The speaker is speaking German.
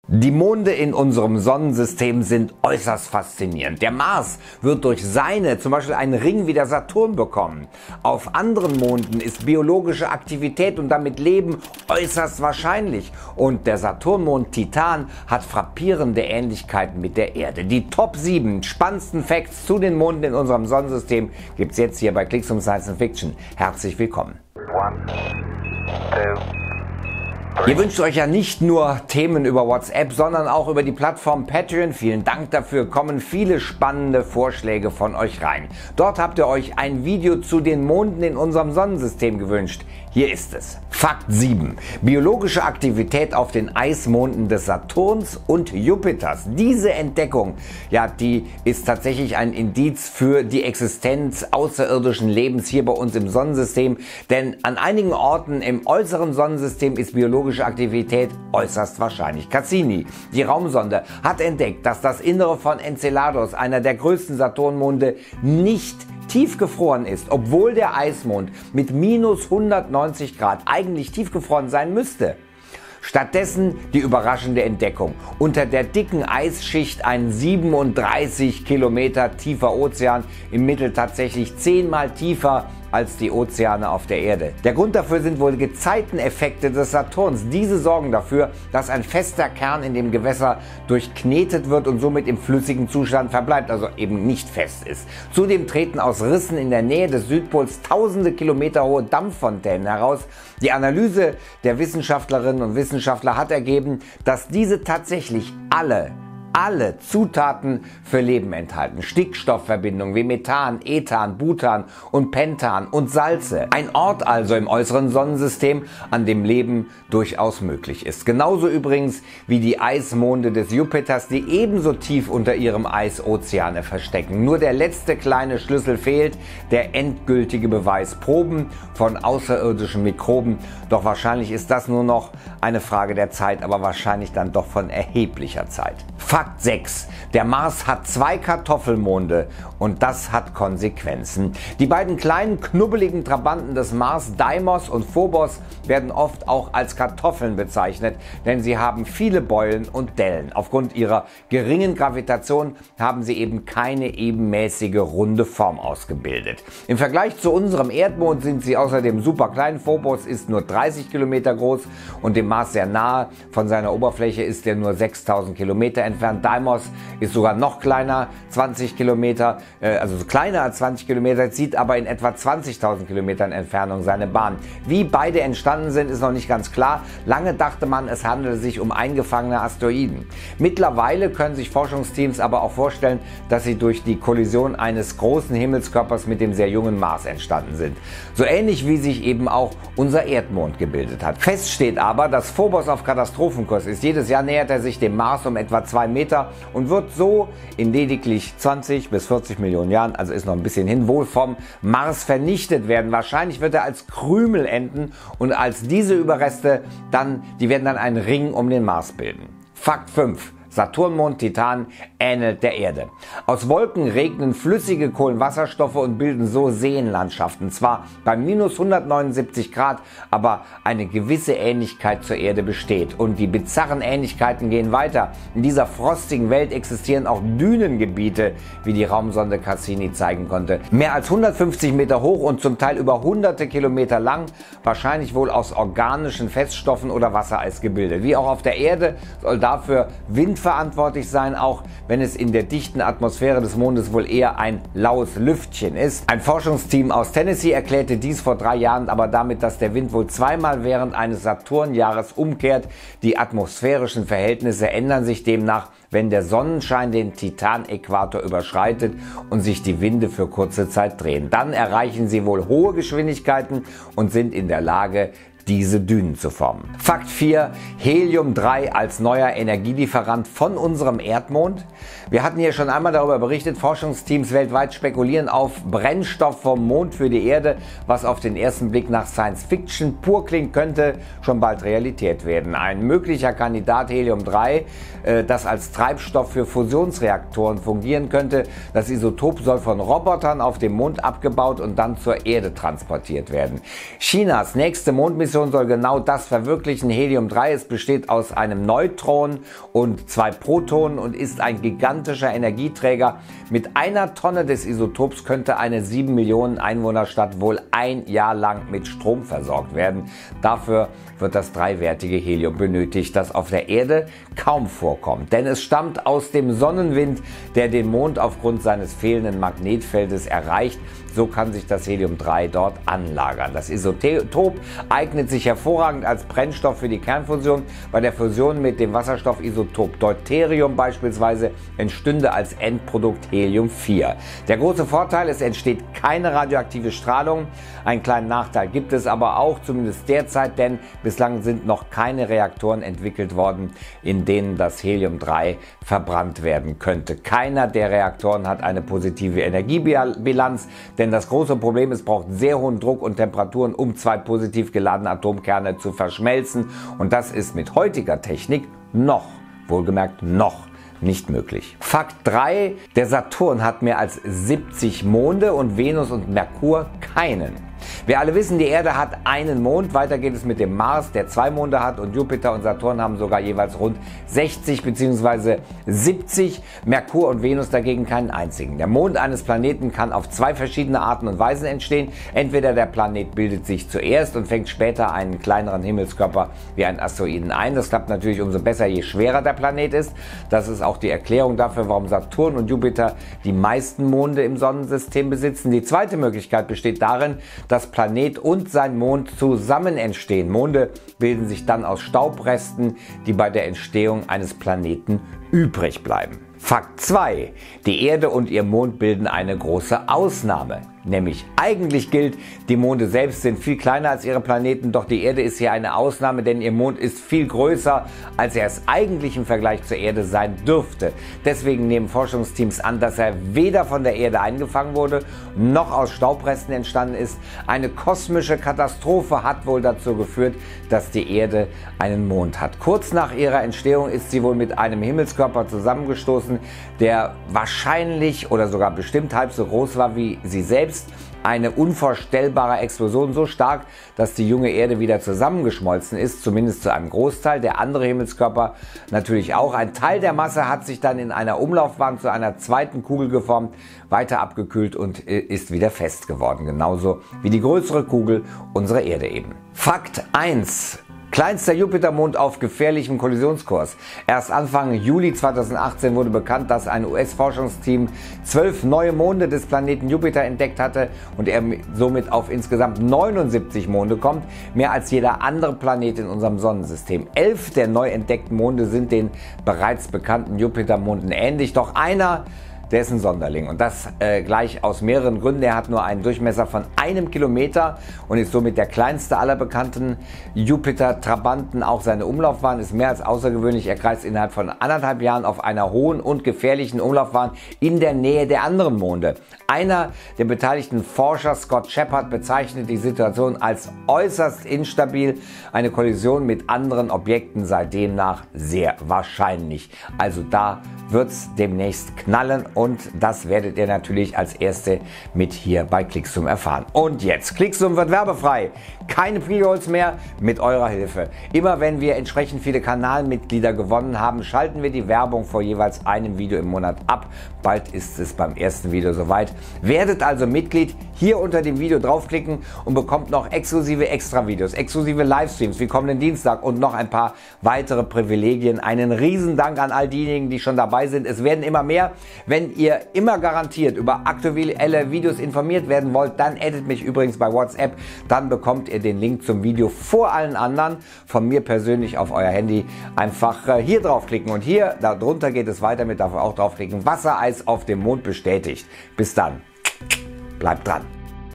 Die Monde in unserem Sonnensystem sind äußerst faszinierend. Der Mars wird durch seine zum Beispiel einen Ring wie der Saturn bekommen. Auf anderen Monden ist biologische Aktivität und damit Leben äußerst wahrscheinlich. Und der Saturnmond Titan hat frappierende Ähnlichkeiten mit der Erde. Die Top 7 spannendsten Facts zu den Monden in unserem Sonnensystem gibt's jetzt hier bei Klicks um Science Fiction. Herzlich willkommen. 1, 2, Ihr wünscht euch ja nicht nur Themen über WhatsApp, sondern auch über die Plattform Patreon. Vielen Dank dafür, kommen viele spannende Vorschläge von euch rein. Dort habt ihr euch ein Video zu den Monden in unserem Sonnensystem gewünscht. Hier ist es. Fakt 7. Biologische Aktivität auf den Eismonden des Saturns und Jupiters. Diese Entdeckung, ja, die ist tatsächlich ein Indiz für die Existenz außerirdischen Lebens hier bei uns im Sonnensystem. Denn an einigen Orten im äußeren Sonnensystem ist biologische Aktivität äußerst wahrscheinlich. Cassini, die Raumsonde, hat entdeckt, dass das Innere von Enceladus, einer der größten Saturnmonde, nicht tiefgefroren ist, obwohl der Eismond mit minus 190 Grad eigentlich tiefgefroren sein müsste. Stattdessen die überraschende Entdeckung. Unter der dicken Eisschicht ein 37 Kilometer tiefer Ozean, im Mittel tatsächlich 10-mal tiefer als die Ozeane auf der Erde. Der Grund dafür sind wohl Gezeiteneffekte des Saturns. Diese sorgen dafür, dass ein fester Kern in dem Gewässer durchknetet wird und somit im flüssigen Zustand verbleibt, also eben nicht fest ist. Zudem treten aus Rissen in der Nähe des Südpols tausende Kilometer hohe Dampffontänen heraus. Die Analyse der Wissenschaftlerinnen und Wissenschaftler hat ergeben, dass diese tatsächlich alle Zutaten für Leben enthalten. Stickstoffverbindungen wie Methan, Ethan, Butan und Pentan und Salze. Ein Ort also im äußeren Sonnensystem, an dem Leben durchaus möglich ist. Genauso übrigens wie die Eismonde des Jupiters, die ebenso tief unter ihrem Eis Ozeane verstecken. Nur der letzte kleine Schlüssel fehlt, der endgültige Beweis. Proben von außerirdischen Mikroben. Doch wahrscheinlich ist das nur noch eine Frage der Zeit, aber wahrscheinlich dann doch von erheblicher Zeit. Fakt 6. Der Mars hat 2 Kartoffelmonde und das hat Konsequenzen. Die beiden kleinen knubbeligen Trabanten des Mars, Deimos und Phobos, werden oft auch als Kartoffeln bezeichnet, denn sie haben viele Beulen und Dellen. Aufgrund ihrer geringen Gravitation haben sie eben keine ebenmäßige runde Form ausgebildet. Im Vergleich zu unserem Erdmond sind sie außerdem super klein. Phobos ist nur 30 Kilometer groß und dem Mars sehr nahe. Von seiner Oberfläche ist er nur 6000 Kilometer entfernt. Deimos ist sogar noch kleiner, 20 Kilometer, also kleiner als 20 Kilometer, zieht aber in etwa 20.000 Kilometern Entfernung seine Bahn. Wie beide entstanden sind, ist noch nicht ganz klar. Lange dachte man, es handele sich um eingefangene Asteroiden. Mittlerweile können sich Forschungsteams aber auch vorstellen, dass sie durch die Kollision eines großen Himmelskörpers mit dem sehr jungen Mars entstanden sind. So ähnlich wie sich eben auch unser Erdmond gebildet hat. Fest steht aber, dass Phobos auf Katastrophenkurs ist. Jedes Jahr nähert er sich dem Mars um etwa 2 Meter und wird so in lediglich 20 bis 40 Millionen Jahren, also ist noch ein bisschen hin, wohl vom Mars vernichtet werden. Wahrscheinlich wird er als Krümel enden und als diese Überreste die werden dann einen Ring um den Mars bilden. Fakt 5. Saturnmond Titan ähnelt der Erde. Aus Wolken regnen flüssige Kohlenwasserstoffe und bilden so Seenlandschaften. Zwar bei minus 179 Grad, aber eine gewisse Ähnlichkeit zur Erde besteht. Und die bizarren Ähnlichkeiten gehen weiter. In dieser frostigen Welt existieren auch Dünengebiete, wie die Raumsonde Cassini zeigen konnte. Mehr als 150 Meter hoch und zum Teil über hunderte Kilometer lang, wahrscheinlich wohl aus organischen Feststoffen oder Wassereis gebildet. Wie auch auf der Erde soll dafür Wind verantwortlich sein, auch wenn es in der dichten Atmosphäre des Mondes wohl eher ein laues Lüftchen ist. Ein Forschungsteam aus Tennessee erklärte dies vor 3 Jahren aber damit, dass der Wind wohl zweimal während eines Saturnjahres umkehrt. Die atmosphärischen Verhältnisse ändern sich demnach, wenn der Sonnenschein den Titanäquator überschreitet und sich die Winde für kurze Zeit drehen. Dann erreichen sie wohl hohe Geschwindigkeiten und sind in der Lage, diese Dünen zu formen. Fakt 4. Helium-3 als neuer Energielieferant von unserem Erdmond. Wir hatten hier schon einmal darüber berichtet, Forschungsteams weltweit spekulieren auf Brennstoff vom Mond für die Erde, was auf den ersten Blick nach Science Fiction pur klingt, könnte schon bald Realität werden. Ein möglicher Kandidat Helium-3, das als Treibstoff für Fusionsreaktoren fungieren könnte. Das Isotop soll von Robotern auf dem Mond abgebaut und dann zur Erde transportiert werden. Chinas nächste Mondmission Mission soll genau das verwirklichen. Helium-3, es besteht aus einem Neutron und 2 Protonen und ist ein gigantischer Energieträger. Mit 1 Tonne des Isotops könnte eine 7 Millionen Einwohnerstadt wohl ein Jahr lang mit Strom versorgt werden. Dafür wird das dreiwertige Helium benötigt, das auf der Erde kaum vorkommt. Denn es stammt aus dem Sonnenwind, der den Mond aufgrund seines fehlenden Magnetfeldes erreicht. So kann sich das Helium-3 dort anlagern. Das Isotop eignet sich hervorragend als Brennstoff für die Kernfusion. Bei der Fusion mit dem Wasserstoffisotop Deuterium beispielsweise entstünde als Endprodukt Helium-4. Der große Vorteil, es entsteht keine radioaktive Strahlung. Einen kleinen Nachteil gibt es aber auch, zumindest derzeit, denn bislang sind noch keine Reaktoren entwickelt worden, in denen das Helium-3 verbrannt werden könnte. Keiner der Reaktoren hat eine positive Energiebilanz, denn das große Problem ist, es braucht sehr hohen Druck und Temperaturen, um 2 positiv geladene Atomkerne zu verschmelzen. Und das ist mit heutiger Technik noch, wohlgemerkt noch, nicht möglich. Fakt 3. Der Saturn hat mehr als 70 Monde und Venus und Merkur keinen. Wir alle wissen, die Erde hat einen Mond, weiter geht es mit dem Mars, der 2 Monde hat, und Jupiter und Saturn haben sogar jeweils rund 60 bzw. 70, Merkur und Venus dagegen keinen einzigen. Der Mond eines Planeten kann auf 2 verschiedene Arten und Weisen entstehen. Entweder der Planet bildet sich zuerst und fängt später einen kleineren Himmelskörper wie einen Asteroiden ein. Das klappt natürlich umso besser, je schwerer der Planet ist. Das ist auch die Erklärung dafür, warum Saturn und Jupiter die meisten Monde im Sonnensystem besitzen. Die zweite Möglichkeit besteht darin, dass Planet und sein Mond zusammen entstehen. Monde bilden sich dann aus Staubresten, die bei der Entstehung eines Planeten übrig bleiben. Fakt 2. Die Erde und ihr Mond bilden eine große Ausnahme. Nämlich eigentlich gilt, die Monde selbst sind viel kleiner als ihre Planeten, doch die Erde ist hier eine Ausnahme, denn ihr Mond ist viel größer, als er es eigentlich im Vergleich zur Erde sein dürfte. Deswegen nehmen Forschungsteams an, dass er weder von der Erde eingefangen wurde, noch aus Staubresten entstanden ist. Eine kosmische Katastrophe hat wohl dazu geführt, dass die Erde einen Mond hat. Kurz nach ihrer Entstehung ist sie wohl mit einem Himmelskörper zusammengestoßen, der wahrscheinlich oder sogar bestimmt halb so groß war wie sie selbst. Eine unvorstellbare Explosion, so stark, dass die junge Erde wieder zusammengeschmolzen ist, zumindest zu einem Großteil. Der andere Himmelskörper natürlich auch. Ein Teil der Masse hat sich dann in einer Umlaufbahn zu einer zweiten Kugel geformt, weiter abgekühlt und ist wieder fest geworden. Genauso wie die größere Kugel, unsere Erde eben. Fakt 1. Kleinster Jupitermond auf gefährlichem Kollisionskurs. Erst Anfang Juli 2018 wurde bekannt, dass ein US-Forschungsteam 12 neue Monde des Planeten Jupiter entdeckt hatte und er somit auf insgesamt 79 Monde kommt, mehr als jeder andere Planet in unserem Sonnensystem. 11 der neu entdeckten Monde sind den bereits bekannten Jupitermonden ähnlich, doch einer, der ist ein Sonderling, und das gleich aus mehreren Gründen. Er hat nur einen Durchmesser von 1 Kilometer und ist somit der kleinste aller bekannten Jupiter-Trabanten. Auch seine Umlaufbahn ist mehr als außergewöhnlich. Er kreist innerhalb von 1,5 Jahren auf einer hohen und gefährlichen Umlaufbahn in der Nähe der anderen Monde. Einer der beteiligten Forscher, Scott Shepard, bezeichnet die Situation als äußerst instabil. Eine Kollision mit anderen Objekten sei demnach sehr wahrscheinlich. Also da wird's demnächst knallen und das werdet ihr natürlich als Erste mit hier bei Clixzoom erfahren. Und jetzt, Clixzoom wird werbefrei. Keine Pre-Rolls mehr mit eurer Hilfe. Immer wenn wir entsprechend viele Kanalmitglieder gewonnen haben, schalten wir die Werbung vor jeweils einem Video im Monat ab. Bald ist es beim ersten Video soweit. Werdet also Mitglied, hier unter dem Video draufklicken und bekommt noch exklusive Extra-Videos, exklusive Livestreams wie kommenden Dienstag und noch ein paar weitere Privilegien. Einen riesen Dank an all diejenigen, die schon dabei sind. Es werden immer mehr. Wenn ihr immer garantiert über aktuelle Videos informiert werden wollt, dann addet mich übrigens bei WhatsApp. Dann bekommt ihr den Link zum Video vor allen anderen von mir persönlich auf euer Handy. Einfach hier draufklicken und hier, darunter geht es weiter mit, dafür auch draufklicken. Wassereis auf dem Mond bestätigt. Bis dann. Bleibt dran.